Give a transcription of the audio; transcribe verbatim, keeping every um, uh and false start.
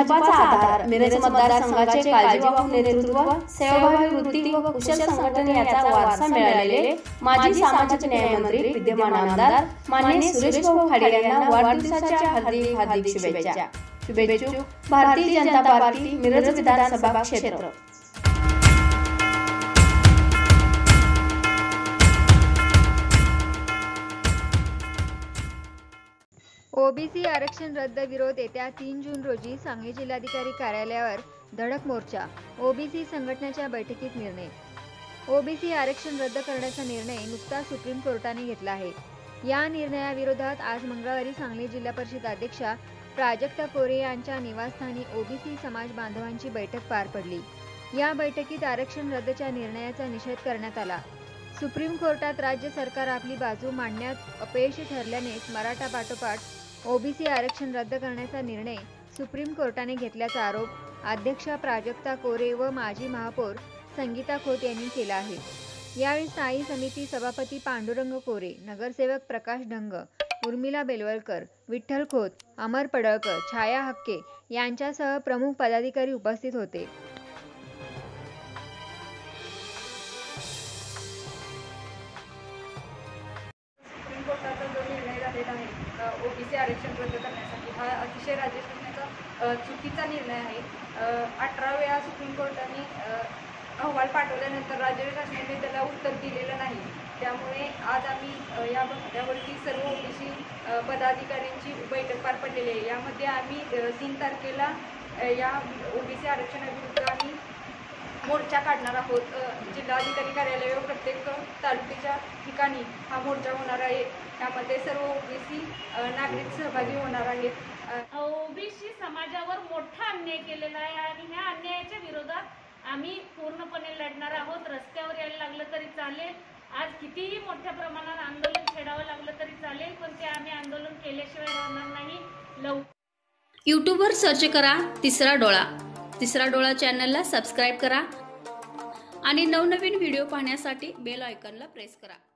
भाजपाचा आधार, मिरज मतदारसंघाचे काळजीवाहू नेतृत्व, सेवाभावी वृत्ती व कुशल संघटन याचा वारसा मिळालेले माजी सामाजिक न्यायमंत्री विद्यमान आमदार माननीय सुरेश भाऊ खाडे यांना वाढदिवसाच्या हार्दिक हार्दिक शुभेच्छा. शुभेच्छुक भारतीय जनता पार्टी मिरज विधानसभा क्षेत्र. ओबीसी आरक्षण रद्द विरोध येत्या तीन जून रोजी सांगली जिल्हाधिकारी कार्यालयावर धडक मोर्चा. ओबीसी संघटनेच्या बैठकीत निर्णय. ओबीसी आरक्षण रद्द करण्याचा निर्णय नुकताच सुप्रीम कोर्टाने घेतला आहे. या निर्णयाविरोधात आज मंगळवारी सांगली जिल्हा परिषद अध्यक्षा प्राजक्ता कोरे यांच्या निवासस्थानी ओबीसी समाज बांधवांची बैठक पार पडली. या बैठकीत आरक्षण रद्दच्या निर्णयाचा निषेध करण्यात आला. सुप्रीम कोर्टात राज्य सरकार आपली बाजू मांडण्यात अपयशी ठरल्यानेच मराठा पाठोपाठ ओबीसी आरक्षण रद्द करण्याचा निर्णय सुप्रीम कोर्टाने घेतल्याचा आरोप अध्यक्षा प्राजक्ता कोरे व माजी महापौर संगीता खोत यांनी केला आहे. यावेळी स्थायी समिती सभापती पांडुरंग कोरे, नगरसेवक प्रकाश ढंग, उर्मिला बेलवलकर, विठ्ठल खोत, अमर पडळकर, छाया हक्के यांच्यासह प्रमुख पदाधिकारी उपस्थित होते. सुप्रीम कोर्टाचा जो निर्णय झालेला आहे ओबीसी आरक्षण रद्द करण्यासाठी हा अतिशय राज्य शासनाचा चुकीचा निर्णय आहे. अठरा वेळा सुप्रीम कोर्टाने अहवाल पाठवल्यानंतर राज्य शासनाने त्याला उत्तर दिलेलं नाही. त्यामुळे आज आम्ही या यावरती सर्व ओबीसी पदाधिकाऱ्यांची बैठक पार पडलेली आहे. यामध्ये आम्ही तीन तारखेला या ओबीसी आरक्षणाविरुद्ध आम्ही मोर्चा काढणार आहोत. जिल्हाधिकारी कार्यालय व प्रत्येक तालुक्याच्या ठिकाणी हा मोर्चा होणार आहे. त्यामध्ये सर्व ओबीसी नागरिक सहभागी होणार आहेत. ओबीसी समाजावर मोठा अन्याय केलेला आहे आणि ह्या अन्यायाच्या विरोधात आम्ही पूर्णपणे लढणार आहोत. रस्त्यावर यायला लागलं तरी चालेल, आज कितीही मोठ्या प्रमाणात आंदोलन छेडावं लागलं तरी चालेल, पण ते आम्ही आंदोलन केल्याशिवाय राहणार नाही. लव यूट्यूबवर सर्च करा तिसरा डोळा. तिसरा डोळा चॅनलला सबस्क्राईब करा आणि नवनवीन व्हिडिओ पाहण्यासाठी बेल आयकॉनला प्रेस करा.